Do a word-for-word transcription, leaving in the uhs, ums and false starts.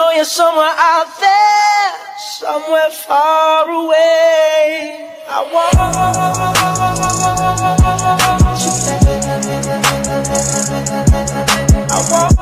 you're somewhere out there, somewhere far away. I want you back. I want